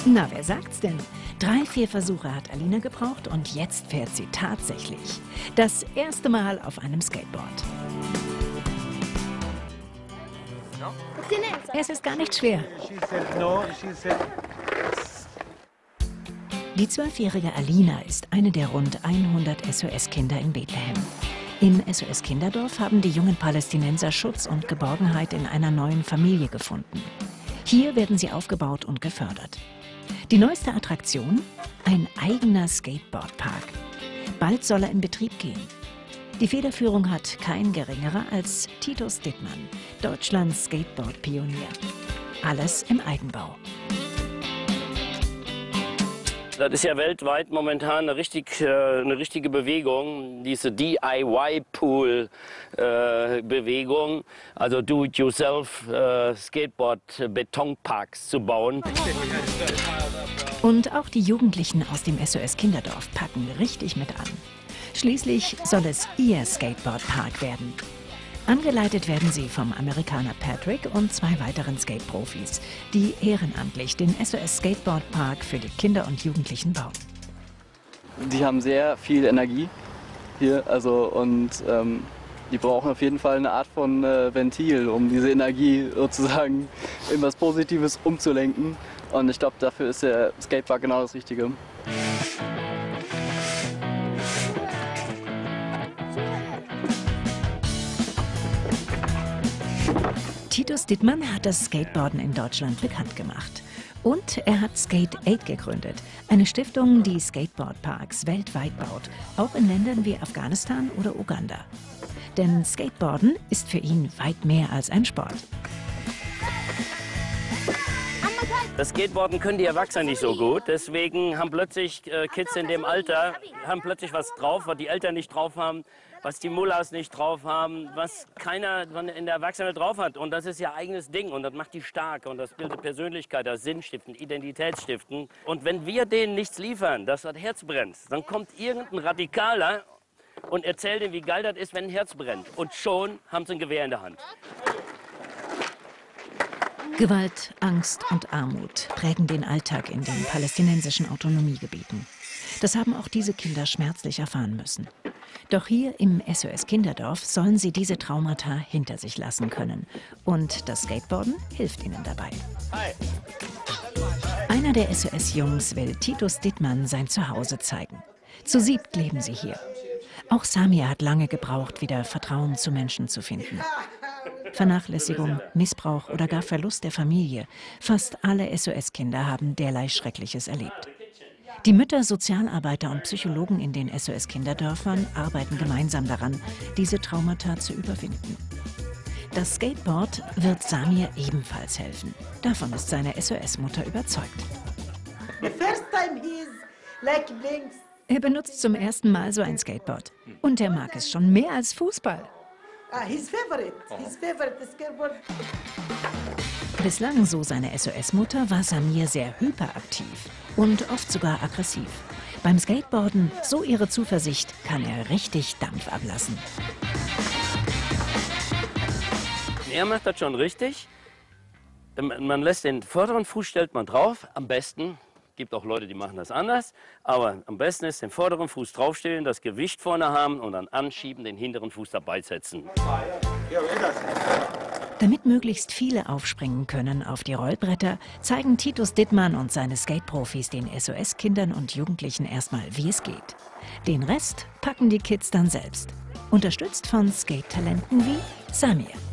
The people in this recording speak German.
Na, wer sagt's denn? 3, 4 Versuche hat Alina gebraucht und jetzt fährt sie tatsächlich. Das erste Mal auf einem Skateboard. Es ist gar nicht schwer. Die 12-jährige Alina ist eine der rund 100 SOS-Kinder in Bethlehem. Im SOS-Kinderdorf haben die jungen Palästinenser Schutz und Geborgenheit in einer neuen Familie gefunden. Hier werden sie aufgebaut und gefördert. Die neueste Attraktion? Ein eigener Skateboardpark. Bald soll er in Betrieb gehen. Die Federführung hat kein geringerer als Titus Dittmann, Deutschlands Skateboard-Pionier. Alles im Eigenbau. Das ist ja weltweit momentan eine richtige Bewegung, diese DIY-Pool-Bewegung, also Do-it-yourself Skateboard-Betonparks zu bauen. Und auch die Jugendlichen aus dem SOS-Kinderdorf packen richtig mit an. Schließlich soll es ihr Skateboard-Park werden. Angeleitet werden sie vom Amerikaner Patrick und 2 weiteren Skate-Profis, die ehrenamtlich den SOS Skateboard Park für die Kinder und Jugendlichen bauen. Die haben sehr viel Energie hier, und die brauchen auf jeden Fall eine Art von Ventil, um diese Energie sozusagen in was Positives umzulenken. Und ich glaube, dafür ist der Skatepark genau das Richtige. Titus Dittmann hat das Skateboarden in Deutschland bekannt gemacht. Und er hat Skate Aid gegründet, eine Stiftung, die Skateboardparks weltweit baut, auch in Ländern wie Afghanistan oder Uganda. Denn Skateboarden ist für ihn weit mehr als ein Sport. Das Skateboarden können die Erwachsenen nicht so gut, deswegen haben plötzlich Kids in dem Alter plötzlich was drauf, was die Eltern nicht drauf haben, was die Mullahs nicht drauf haben, was keiner in der Erwachsenenwelt drauf hat. Und das ist ihr eigenes Ding und das macht die stark und das bildet Persönlichkeit, das Sinnstiften, Identitätsstiften. Und wenn wir denen nichts liefern, dass das Herz brennt, dann kommt irgendein Radikaler und erzählt ihnen, wie geil das ist, wenn ein Herz brennt. Und schon haben sie ein Gewehr in der Hand. Gewalt, Angst und Armut prägen den Alltag in den palästinensischen Autonomiegebieten. Das haben auch diese Kinder schmerzlich erfahren müssen. Doch hier im SOS-Kinderdorf sollen sie diese Traumata hinter sich lassen können. Und das Skateboarden hilft ihnen dabei. Hi. Einer der SOS-Jungs will Titus Dittmann sein Zuhause zeigen. Zu 7 leben sie hier. Auch Samir hat lange gebraucht, wieder Vertrauen zu Menschen zu finden. Vernachlässigung, Missbrauch oder gar Verlust der Familie. Fast alle SOS-Kinder haben derlei Schreckliches erlebt. Die Mütter, Sozialarbeiter und Psychologen in den SOS-Kinderdörfern arbeiten gemeinsam daran, diese Traumata zu überwinden. Das Skateboard wird Samir ebenfalls helfen. Davon ist seine SOS-Mutter überzeugt. Er benutzt zum ersten Mal so ein Skateboard. Und er mag es schon mehr als Fußball. His favorite skateboard. Bislang, so seine SOS-Mutter, war Samir sehr hyperaktiv und oft sogar aggressiv. Beim Skateboarden, so ihre Zuversicht, kann er richtig Dampf ablassen. Er macht das schon richtig. Man lässt den vorderen Fuß, stellt man drauf, am besten. Gibt auch Leute, die machen das anders, aber am besten ist den vorderen Fuß draufstellen, das Gewicht vorne haben und dann anschieben, den hinteren Fuß dabei setzen. Damit möglichst viele aufspringen können auf die Rollbretter, zeigen Titus Dittmann und seine Skate-Profis den SOS-Kindern und Jugendlichen erstmal, wie es geht. Den Rest packen die Kids dann selbst. Unterstützt von Skate-Talenten wie Samir.